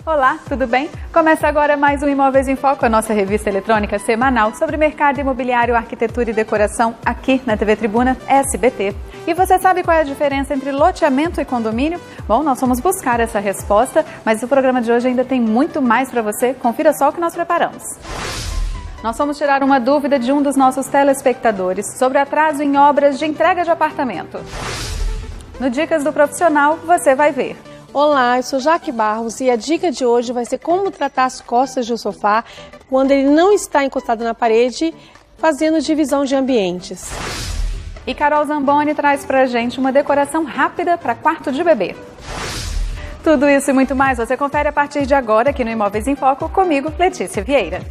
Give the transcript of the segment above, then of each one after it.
Olá, tudo bem? Começa agora mais um Imóveis em Foco, a nossa revista eletrônica semanal sobre mercado imobiliário, arquitetura e decoração aqui na TV Tribuna SBT. E você sabe qual é a diferença entre loteamento e condomínio? Bom, nós vamos buscar essa resposta, mas o programa de hoje ainda tem muito mais para você. Confira só o que nós preparamos. Nós vamos tirar uma dúvida de um dos nossos telespectadores sobre atraso em obras de entrega de apartamento. No Dicas do Profissional, você vai ver. Olá, eu sou Jaque Barros e a dica de hoje vai ser como tratar as costas de um sofá quando ele não está encostado na parede, fazendo divisão de ambientes. E Carol Zamboni traz pra gente uma decoração rápida para quarto de bebê. Tudo isso e muito mais você confere a partir de agora aqui no Imóveis em Foco, comigo, Letícia Vieira.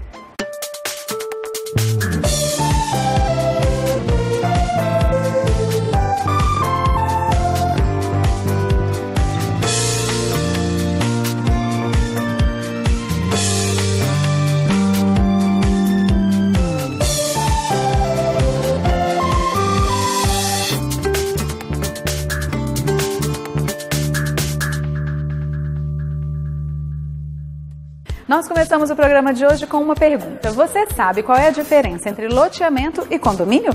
Nós começamos o programa de hoje com uma pergunta. Você sabe qual é a diferença entre loteamento e condomínio?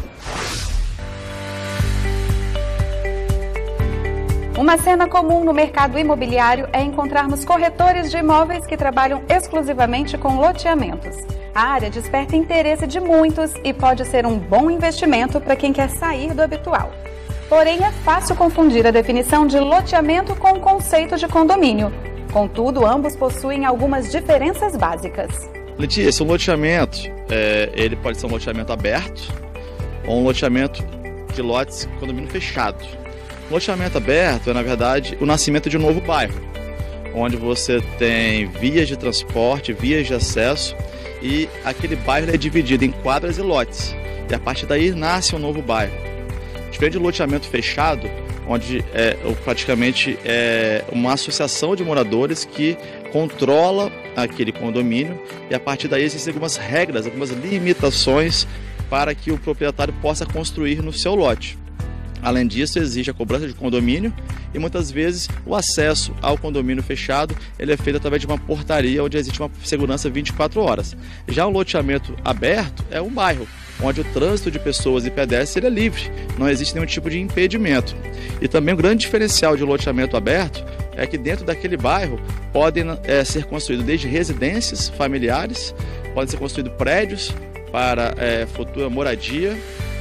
Uma cena comum no mercado imobiliário é encontrarmos corretores de imóveis que trabalham exclusivamente com loteamentos. A área desperta interesse de muitos e pode ser um bom investimento para quem quer sair do habitual. Porém, é fácil confundir a definição de loteamento com o conceito de condomínio. Contudo, ambos possuem algumas diferenças básicas. Letícia, um loteamento, ele pode ser um loteamento aberto ou um loteamento de lotes condomínio fechado. Um loteamento aberto é, na verdade, o nascimento de um novo bairro, onde você tem vias de transporte, vias de acesso e aquele bairro é dividido em quadras e lotes. E a partir daí nasce um novo bairro. Diferente do loteamento fechado, onde praticamente é uma associação de moradores que controla aquele condomínio e a partir daí existem algumas regras, algumas limitações para que o proprietário possa construir no seu lote. Além disso, existe a cobrança de condomínio e muitas vezes o acesso ao condomínio fechado ele é feito através de uma portaria onde existe uma segurança 24 horas. Já o loteamento aberto é um bairro onde o trânsito de pessoas e pedestres ele é livre, não existe nenhum tipo de impedimento. E também o grande diferencial de loteamento aberto é que dentro daquele bairro podem ser construídos desde residências familiares, podem ser construídos prédios para futura moradia,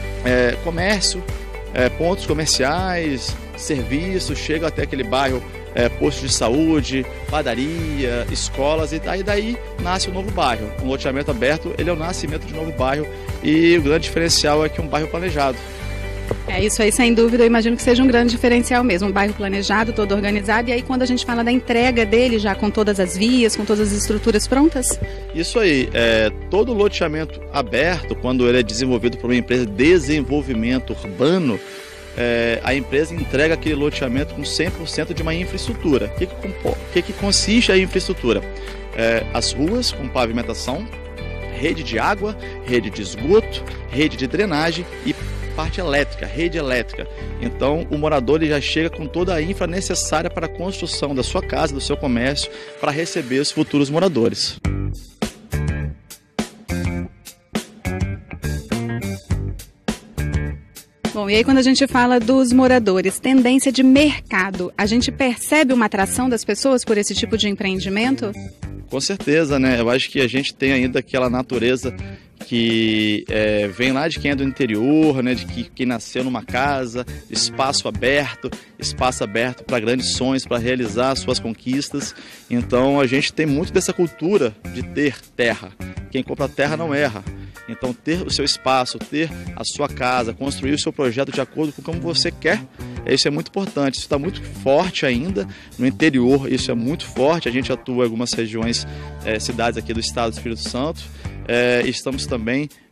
comércio, pontos comerciais, serviços, chega até aquele bairro, postos de saúde, padaria, escolas e daí nasce um novo bairro. Um loteamento aberto ele é o nascimento de um novo bairro e o grande diferencial é que é um bairro planejado. Isso aí, sem dúvida, eu imagino que seja um grande diferencial mesmo, um bairro planejado, todo organizado, e aí quando a gente fala da entrega dele já com todas as vias, com todas as estruturas prontas? Isso aí, todo loteamento aberto, quando ele é desenvolvido por uma empresa de desenvolvimento urbano, a empresa entrega aquele loteamento com 100% de uma infraestrutura. O que consiste a infraestrutura? As ruas com pavimentação, rede de água, rede de esgoto, rede de drenagem e parte elétrica, rede elétrica. Então o morador ele já chega com toda a infra necessária para a construção da sua casa, do seu comércio, para receber os futuros moradores. Bom, e aí quando a gente fala dos moradores, tendência de mercado, a gente percebe uma atração das pessoas por esse tipo de empreendimento? Com certeza, né? Eu acho que a gente tem ainda aquela natureza que vem lá de quem é do interior, né? De quem nasceu numa casa, espaço aberto para grandes sonhos, para realizar suas conquistas. Então a gente tem muito dessa cultura de ter terra. Quem compra terra não erra. Então ter o seu espaço, ter a sua casa, construir o seu projeto de acordo com como você quer, isso é muito importante. Isso está muito forte ainda no interior, isso é muito forte. A gente atua em algumas regiões, cidades aqui do estado do Espírito Santo. Estamos também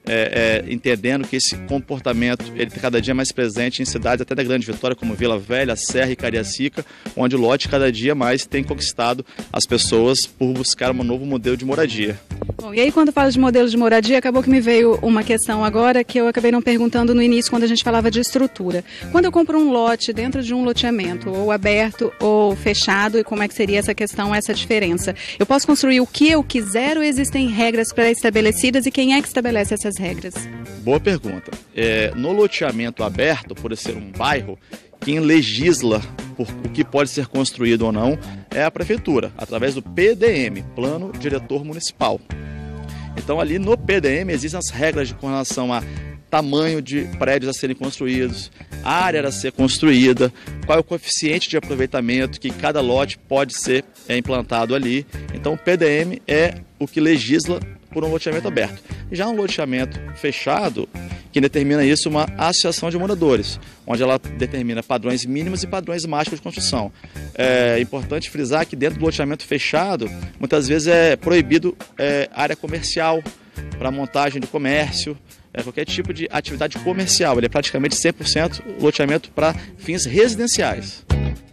entendendo que esse comportamento ele está cada dia mais presente em cidades até da Grande Vitória, como Vila Velha, Serra e Cariacica, onde o lote cada dia mais tem conquistado as pessoas por buscar um novo modelo de moradia. Bom, e aí quando falo de modelo de moradia, acabou que me veio uma questão agora que eu acabei não perguntando no início quando a gente falava de estrutura. Quando eu compro um lote dentro de um loteamento, ou aberto ou fechado, e como é que seria essa questão, essa diferença? Eu posso construir o que eu quiser ou existem regras pré-estabelecidas e quem é que estabelece essas regras? Boa pergunta. No loteamento aberto, por ser um bairro, quem legisla por o que pode ser construído ou não é a prefeitura, através do PDM, Plano Diretor Municipal. Então ali no PDM existem as regras com relação a tamanho de prédios a serem construídos, a área a ser construída, qual é o coeficiente de aproveitamento que cada lote pode ser implantado ali. Então o PDM é o que legisla por um loteamento aberto. Já um loteamento fechado, quem determina isso é uma associação de moradores, onde ela determina padrões mínimos e padrões máximos de construção. É importante frisar que dentro do loteamento fechado, muitas vezes é proibido área comercial para montagem do comércio, qualquer tipo de atividade comercial. Ele é praticamente 100% loteamento para fins residenciais.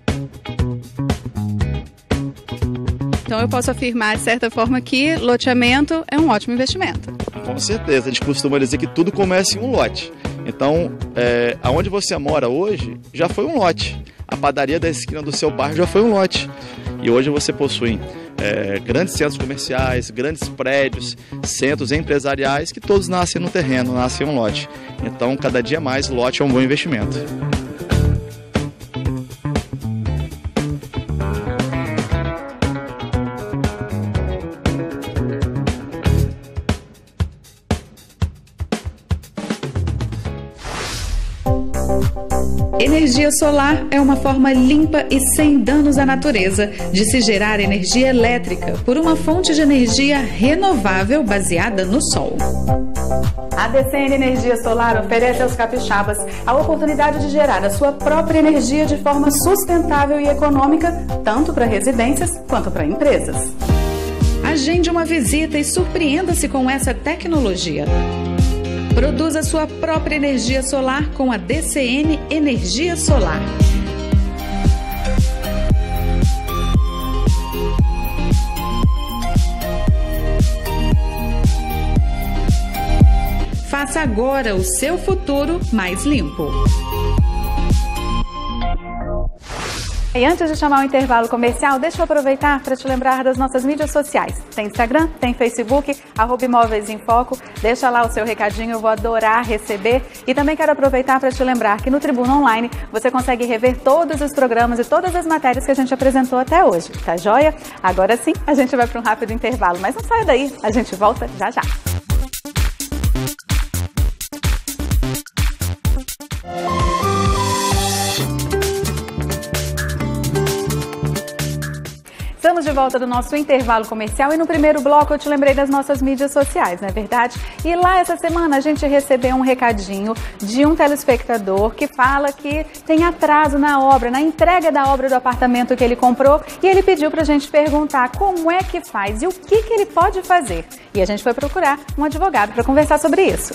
Então eu posso afirmar, de certa forma, que loteamento é um ótimo investimento. Com certeza, a gente costuma dizer que tudo começa em um lote. Então, aonde você mora hoje já foi um lote. A padaria da esquina do seu bairro já foi um lote. E hoje você possui grandes centros comerciais, grandes prédios, centros empresariais que todos nascem no terreno, nascem em um lote. Então, cada dia mais, lote é um bom investimento. Energia solar é uma forma limpa e sem danos à natureza de se gerar energia elétrica por uma fonte de energia renovável baseada no sol. A DCN Energia Solar oferece aos capixabas a oportunidade de gerar a sua própria energia de forma sustentável e econômica, tanto para residências quanto para empresas. Agende uma visita e surpreenda-se com essa tecnologia. Produza sua própria energia solar com a DCN Energia Solar. Faça agora o seu futuro mais limpo. E antes de chamar o intervalo comercial, deixa eu aproveitar para te lembrar das nossas mídias sociais. Tem Instagram, tem Facebook, @Imóveis em Foco. Deixa lá o seu recadinho, eu vou adorar receber. E também quero aproveitar para te lembrar que no Tribuna Online você consegue rever todos os programas e todas as matérias que a gente apresentou até hoje. Tá joia? Agora sim, a gente vai para um rápido intervalo, mas não saia daí, a gente volta já já. Estamos de volta do nosso intervalo comercial e no primeiro bloco eu te lembrei das nossas mídias sociais, não é verdade? E lá essa semana a gente recebeu um recadinho de um telespectador que fala que tem atraso na obra, na entrega da obra do apartamento que ele comprou e ele pediu pra gente perguntar como é que faz e o que ele pode fazer. E a gente foi procurar um advogado para conversar sobre isso.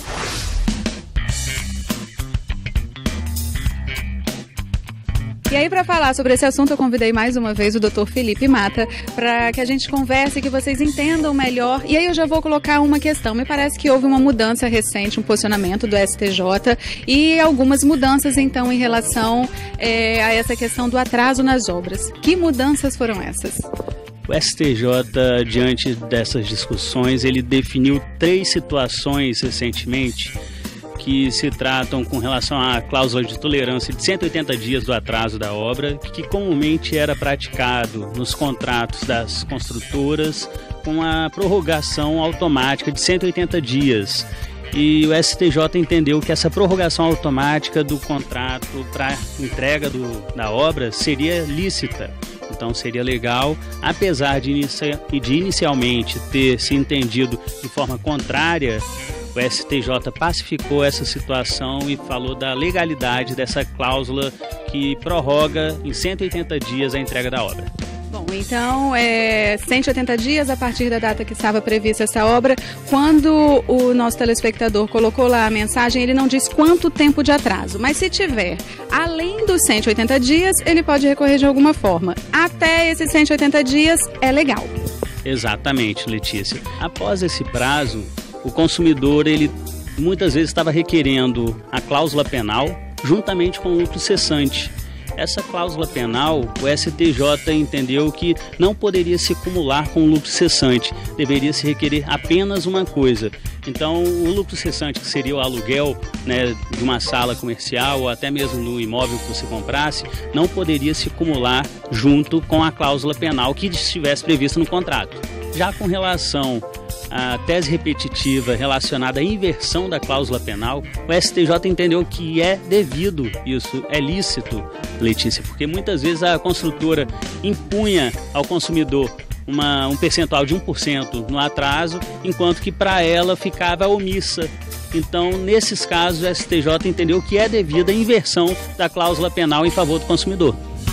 E aí, para falar sobre esse assunto, eu convidei mais uma vez o Dr. Felipe Mata para que a gente converse e que vocês entendam melhor. E aí eu já vou colocar uma questão. Me parece que houve uma mudança recente, um posicionamento do STJ e algumas mudanças, então, em relação a essa questão do atraso nas obras. Que mudanças foram essas? O STJ, diante dessas discussões, ele definiu 3 situações recentemente que se tratam com relação à cláusula de tolerância de 180 dias do atraso da obra, que comumente era praticado nos contratos das construtoras com a prorrogação automática de 180 dias. E o STJ entendeu que essa prorrogação automática do contrato para entrega da obra seria lícita. Então seria legal, apesar de inicialmente ter se entendido de forma contrária, o STJ pacificou essa situação e falou da legalidade dessa cláusula que prorroga em 180 dias a entrega da obra. Bom, Então, 180 dias a partir da data que estava prevista essa obra. Quando o nosso telespectador colocou lá a mensagem, ele não diz quanto tempo de atraso. Mas se tiver além dos 180 dias, ele pode recorrer de alguma forma. Até esses 180 dias é legal. Exatamente, Letícia. Após esse prazo, o consumidor, ele muitas vezes estava requerendo a cláusula penal juntamente com o lucro cessante. Essa cláusula penal, o STJ entendeu que não poderia se acumular com o lucro cessante, deveria se requerer apenas uma coisa. Então, o lucro cessante, que seria o aluguel, né, de uma sala comercial ou até mesmo no imóvel que você comprasse, não poderia se acumular junto com a cláusula penal que estivesse prevista no contrato. Já com relação à tese repetitiva relacionada à inversão da cláusula penal, o STJ entendeu que é devido isso, é lícito, Letícia, porque muitas vezes a construtora impunha ao consumidor um percentual de 1% no atraso, enquanto que para ela ficava omissa. Então, nesses casos, o STJ entendeu que é devida a inversão da cláusula penal em favor do consumidor.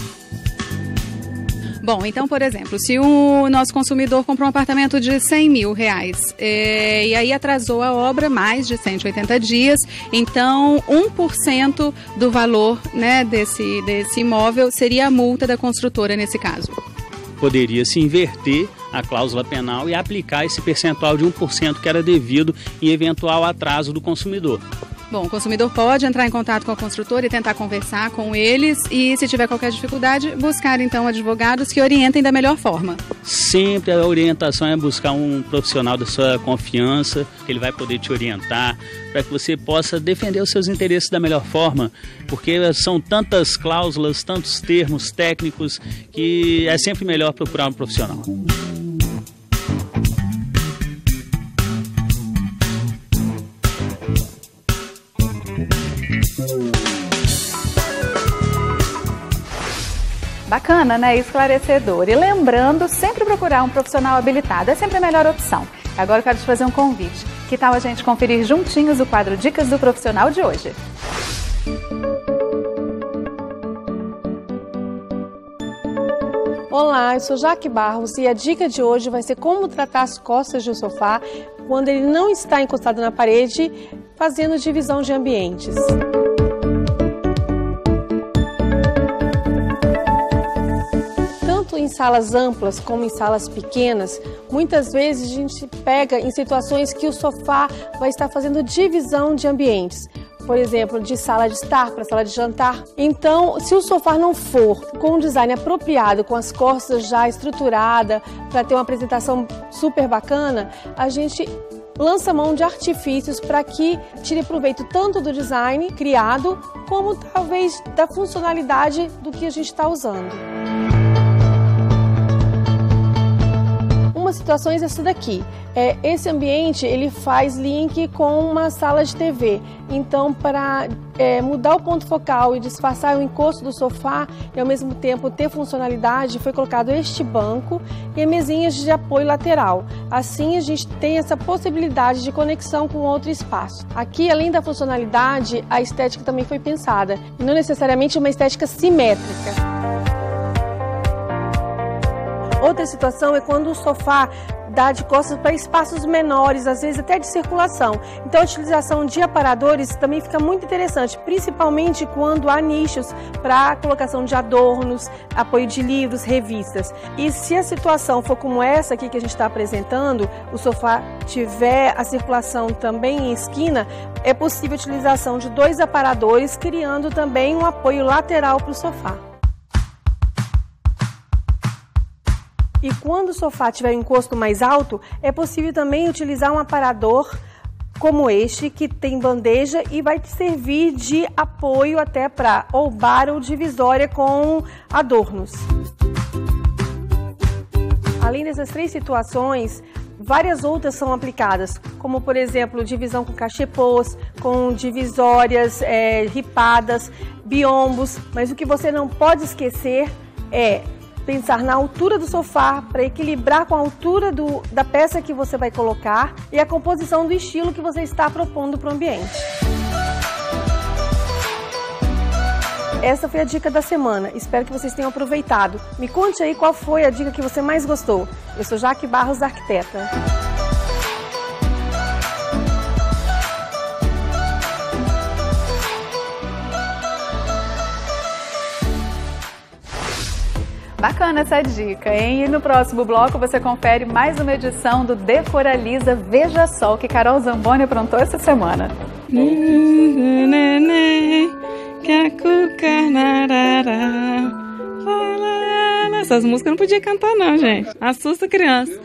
Bom, então, por exemplo, se o nosso consumidor comprou um apartamento de R$100 mil, e aí atrasou a obra mais de 180 dias, então 1% do valor, né, desse imóvel seria a multa da construtora nesse caso. Poderia se inverter a cláusula penal e aplicar esse percentual de 1% que era devido em eventual atraso do consumidor. Bom, o consumidor pode entrar em contato com a construtora e tentar conversar com eles e, se tiver qualquer dificuldade, buscar então advogados que orientem da melhor forma. Sempre a orientação é buscar um profissional da sua confiança, que ele vai poder te orientar, para que você possa defender os seus interesses da melhor forma, porque são tantas cláusulas, tantos termos técnicos, que é sempre melhor procurar um profissional. Bacana, né? Esclarecedor. E lembrando, sempre procurar um profissional habilitado é sempre a melhor opção. Agora eu quero te fazer um convite. Que tal a gente conferir juntinhos o quadro Dicas do Profissional de hoje? Olá, eu sou Jaque Barros e a dica de hoje vai ser como tratar as costas de um sofá quando ele não está encostado na parede, fazendo divisão de ambientes. Em salas amplas como em salas pequenas, muitas vezes a gente pega em situações que o sofá vai estar fazendo divisão de ambientes. Por exemplo, de sala de estar para sala de jantar. Então, se o sofá não for com um design apropriado, com as costas já estruturadas, para ter uma apresentação super bacana, a gente lança mão de artifícios para que tire proveito tanto do design criado, como talvez da funcionalidade do que a gente está usando. Uma situação é essa daqui. Esse ambiente ele faz link com uma sala de TV. Então, para mudar o ponto focal e disfarçar o encosto do sofá e ao mesmo tempo ter funcionalidade, foi colocado este banco e mesinhas de apoio lateral. Assim, a gente tem essa possibilidade de conexão com outro espaço. Aqui, além da funcionalidade, a estética também foi pensada. E não necessariamente uma estética simétrica. Outra situação é quando o sofá dá de costas para espaços menores, às vezes até de circulação. Então a utilização de aparadores também fica muito interessante, principalmente quando há nichos para colocação de adornos, apoio de livros, revistas. E se a situação for como essa aqui que a gente está apresentando, o sofá tiver a circulação também em esquina, é possível a utilização de 2 aparadores, criando também um apoio lateral para o sofá. E quando o sofá tiver um encosto mais alto, é possível também utilizar um aparador como este, que tem bandeja e vai te servir de apoio até para ou bar ou divisória com adornos. Além dessas 3 situações, várias outras são aplicadas, como por exemplo, divisão com cachepôs, com divisórias ripadas, biombos, mas o que você não pode esquecer é pensar na altura do sofá para equilibrar com a altura da peça que você vai colocar e a composição do estilo que você está propondo para o ambiente. essa foi a dica da semana. Espero que vocês tenham aproveitado. Me conte aí qual foi a dica que você mais gostou. Eu sou Jaque Barros, arquiteta. Bacana essa dica, hein? E no próximo bloco você confere mais uma edição do Decoraliza Veja Só, que Carol Zamboni aprontou essa semana. Essas músicas eu não podia cantar não, gente. Assusta a criança.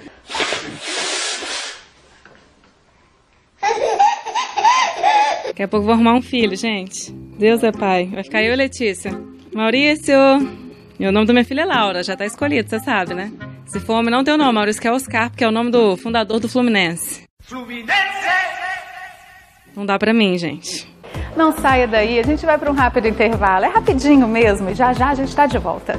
Daqui a pouco vou arrumar um filho, gente. Deus é pai. Vai ficar eu e Letícia. Maurício. E o nome da minha filha é Laura, já tá escolhido, você sabe, né? Se for homem, não tem o nome, Maurício, que é Oscar, porque é o nome do fundador do Fluminense. Não dá pra mim, gente. Não saia daí, a gente vai para um rápido intervalo. É rapidinho mesmo e já já a gente tá de volta.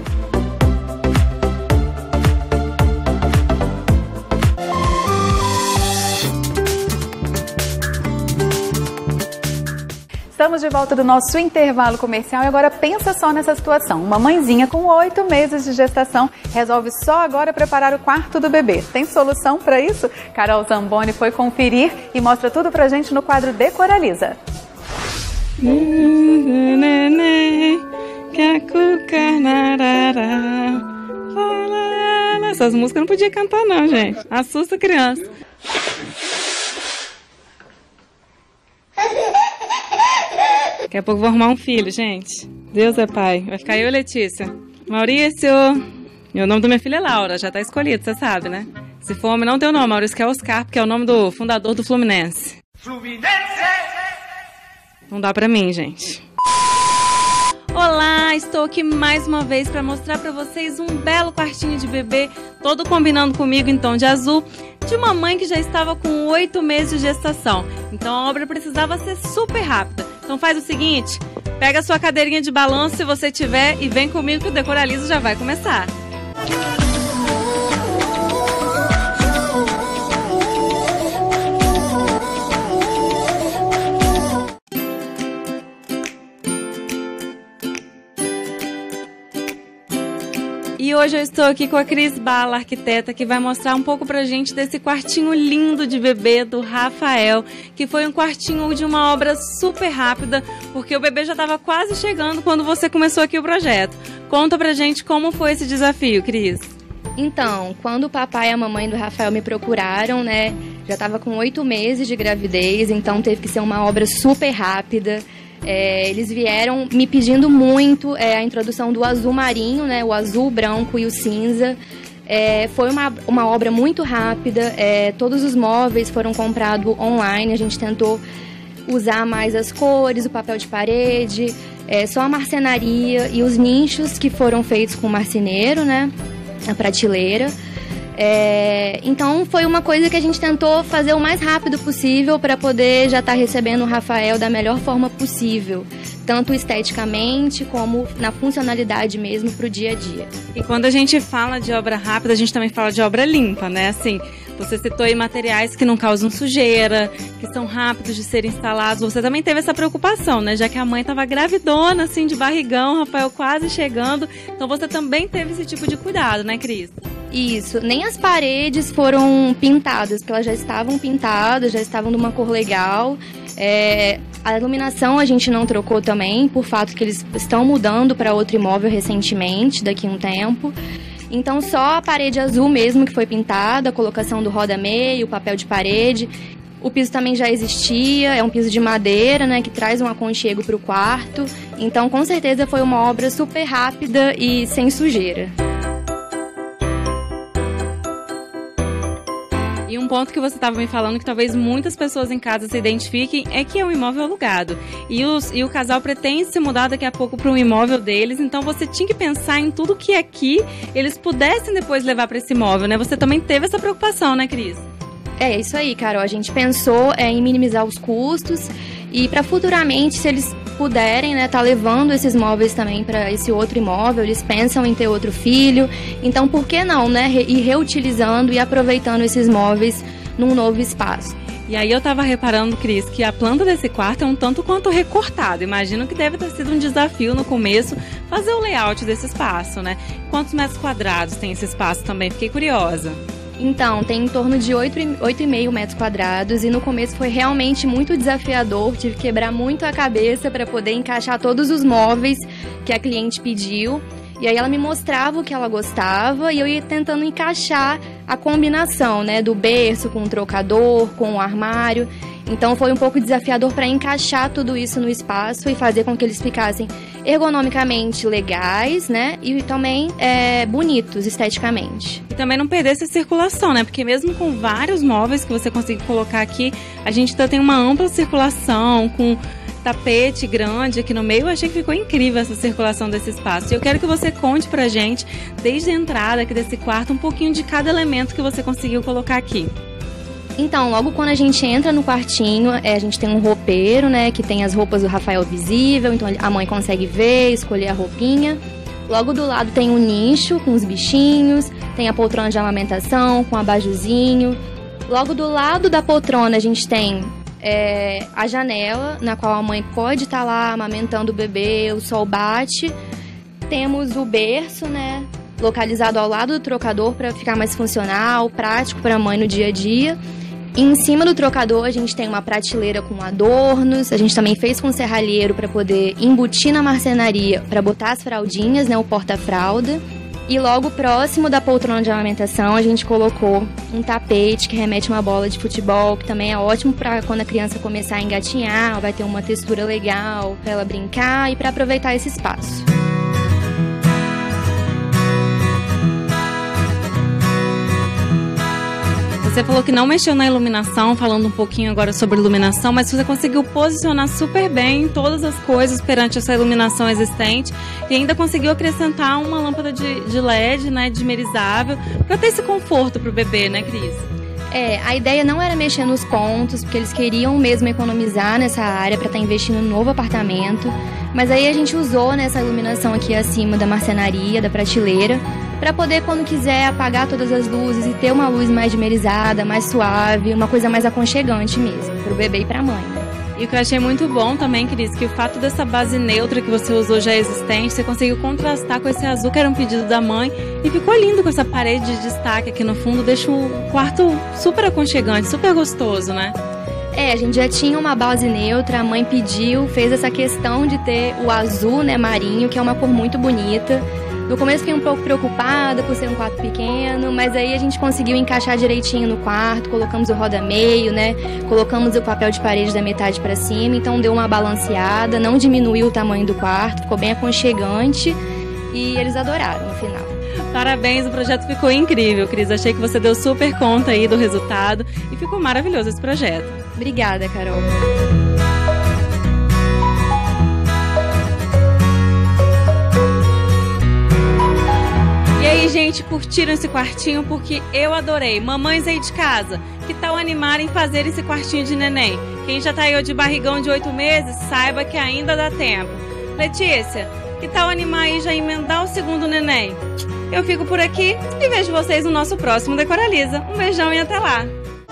Estamos de volta do nosso intervalo comercial e agora pensa só nessa situação. Uma mãezinha com 8 meses de gestação resolve só agora preparar o quarto do bebê. Tem solução para isso? Carol Zamboni foi conferir e mostra tudo pra gente no quadro Decoraliza. Essas músicas eu não podia cantar não, gente. Assusta a criança. Daqui a pouco vou arrumar um filho, gente. Deus é pai. Vai ficar eu e Letícia. Maurício. E o nome da minha filha é Laura, já tá escolhido, você sabe, né? Se for homem, não tem o nome, Maurício, que é Oscar, porque é o nome do fundador do Fluminense. Não dá pra mim, gente. Olá, estou aqui mais uma vez para mostrar para vocês um belo quartinho de bebê, todo combinando comigo em tom de azul, de uma mãe que já estava com 8 meses de gestação. Então a obra precisava ser super rápida. Então faz o seguinte, pega a sua cadeirinha de balanço se você tiver e vem comigo que o Decoraliza já vai começar. E hoje eu estou aqui com a Cris Bala, arquiteta, que vai mostrar um pouco pra gente desse quartinho lindo de bebê do Rafael, que foi um quartinho de uma obra super rápida, porque o bebê já estava quase chegando quando você começou aqui o projeto. Conta pra gente como foi esse desafio, Cris. Então, quando o papai e a mamãe do Rafael me procuraram, né, já estava com 8 meses de gravidez, então teve que ser uma obra super rápida. Eles vieram me pedindo muito a introdução do azul marinho, né, o azul, o branco e o cinza. Foi uma obra muito rápida, todos os móveis foram comprados online, a gente tentou usar mais as cores, o papel de parede, só a marcenaria e os nichos que foram feitos com marceneiro, né, a prateleira. Então foi uma coisa que a gente tentou fazer o mais rápido possível para poder já estar recebendo o Rafael da melhor forma possível, tanto esteticamente como na funcionalidade mesmo para o dia a dia. E quando a gente fala de obra rápida, a gente também fala de obra limpa, né? Assim, você citou aí materiais que não causam sujeira, que são rápidos de serem instalados. Você também teve essa preocupação, né? Já que a mãe estava gravidona, assim, de barrigão, o Rafael quase chegando. Então você também teve esse tipo de cuidado, né, Cris? Isso, nem as paredes foram pintadas, porque elas já estavam pintadas, já estavam de uma cor legal. A iluminação a gente não trocou também, por fato que eles estão mudando para outro imóvel recentemente, daqui a um tempo. Então só a parede azul mesmo que foi pintada, a colocação do roda-meio, o papel de parede. O piso também já existia, é um piso de madeira, né, que traz um aconchego para o quarto. Então com certeza foi uma obra super rápida e sem sujeira. E um ponto que você estava me falando que talvez muitas pessoas em casa se identifiquem é que é um imóvel alugado. E o casal pretende se mudar daqui a pouco para um imóvel deles, então você tinha que pensar em tudo que aqui eles pudessem depois levar para esse imóvel, né? Você também teve essa preocupação, né, Cris? É isso aí, Carol. A gente pensou em minimizar os custos e para futuramente, se eles puderem, né, tá levando esses móveis também para esse outro imóvel, eles pensam em ter outro filho, então por que não, né, ir reutilizando e aproveitando esses móveis num novo espaço. E aí eu tava reparando, Cris, que a planta desse quarto é um tanto quanto recortada. Imagino que deve ter sido um desafio no começo fazer o layout desse espaço, né? Quantos metros quadrados tem esse espaço também? Fiquei curiosa. Então, tem em torno de 8,5 metros quadrados e no começo foi realmente muito desafiador, tive que quebrar muito a cabeça para poder encaixar todos os móveis que a cliente pediu. E aí ela me mostrava o que ela gostava e eu ia tentando encaixar a combinação, né, do berço com o trocador, com o armário. Então foi um pouco desafiador para encaixar tudo isso no espaço e fazer com que eles ficassem ergonomicamente legais, né, e também bonitos esteticamente. E também não perdesse a circulação, né, porque mesmo com vários móveis que você consegue colocar aqui, a gente ainda tem uma ampla circulação com tapete grande aqui no meio. Eu achei que ficou incrível essa circulação desse espaço. E eu quero que você conte pra gente, desde a entrada aqui desse quarto, um pouquinho de cada elemento que você conseguiu colocar aqui. Então, logo quando a gente entra no quartinho, a gente tem um roupeiro, né, que tem as roupas do Rafael visível, então a mãe consegue ver, escolher a roupinha. Logo do lado tem um nicho com os bichinhos, tem a poltrona de amamentação com abajuzinho. Logo do lado da poltrona a gente tem a janela, na qual a mãe pode estar lá amamentando o bebê, o sol bate. Temos o berço, né, localizado ao lado do trocador para ficar mais funcional, prático para a mãe no dia a dia. E em cima do trocador a gente tem uma prateleira com adornos, a gente também fez com serralheiro para poder embutir na marcenaria para botar as fraldinhas, né, o porta-fralda. E logo próximo da poltrona de amamentação a gente colocou um tapete que remete a uma bola de futebol, que também é ótimo para quando a criança começar a engatinhar, vai ter uma textura legal para ela brincar e para aproveitar esse espaço. Você falou que não mexeu na iluminação, falando um pouquinho agora sobre iluminação, mas você conseguiu posicionar super bem todas as coisas perante essa iluminação existente e ainda conseguiu acrescentar uma lâmpada de LED, né, dimerizável, para ter esse conforto para o bebê, né, Cris? A ideia não era mexer nos pontos, porque eles queriam mesmo economizar nessa área para estar investindo no novo apartamento, mas aí a gente usou nessa iluminação aqui acima da marcenaria, da prateleira, para poder, quando quiser, apagar todas as luzes e ter uma luz mais dimerizada, mais suave, uma coisa mais aconchegante mesmo, para o bebê e para a mãe. E o que eu achei muito bom também, Cris, que o fato dessa base neutra que você usou já existente, você conseguiu contrastar com esse azul que era um pedido da mãe e ficou lindo com essa parede de destaque aqui no fundo, deixa o quarto super aconchegante, super gostoso, né? A gente já tinha uma base neutra, a mãe pediu, fez essa questão de ter o azul, né, marinho, que é uma cor muito bonita. No começo fiquei um pouco preocupada por ser um quarto pequeno, mas aí a gente conseguiu encaixar direitinho no quarto, colocamos o roda-meio, né? Colocamos o papel de parede da metade para cima, então deu uma balanceada, não diminuiu o tamanho do quarto, ficou bem aconchegante e eles adoraram no final. Parabéns, o projeto ficou incrível, Cris. Achei que você deu super conta aí do resultado e ficou maravilhoso esse projeto. Obrigada, Carol. E aí, gente, curtiram esse quartinho? Porque eu adorei. Mamães aí de casa, que tal animar em fazer esse quartinho de neném? Quem já tá aí de barrigão de 8 meses, saiba que ainda dá tempo. Letícia, que tal animar aí já emendar o segundo neném? Eu fico por aqui e vejo vocês no nosso próximo Decoraliza. Um beijão e até lá!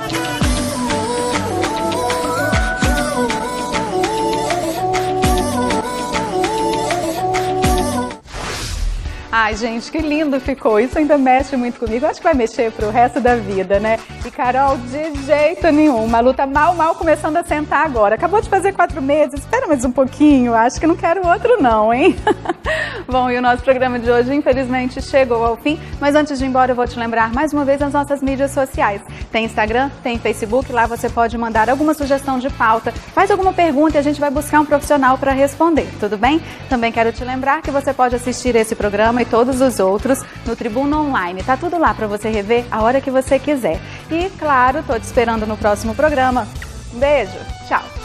Ai, gente, que lindo ficou. Isso ainda mexe muito comigo. Acho que vai mexer pro resto da vida, né? E Carol, de jeito nenhum. Malu tá mal começando a sentar agora. Acabou de fazer 4 meses. Espera mais um pouquinho. Acho que não quero outro não, hein? Bom, e o nosso programa de hoje, infelizmente, chegou ao fim. Mas antes de ir embora, eu vou te lembrar mais uma vez as nossas mídias sociais. Tem Instagram, tem Facebook. Lá você pode mandar alguma sugestão de pauta. Faz alguma pergunta e a gente vai buscar um profissional para responder. Tudo bem? Também quero te lembrar que você pode assistir esse programa e todos os outros no Tribuna Online. Tá tudo lá para você rever a hora que você quiser. E, claro, tô te esperando no próximo programa. Um beijo, tchau!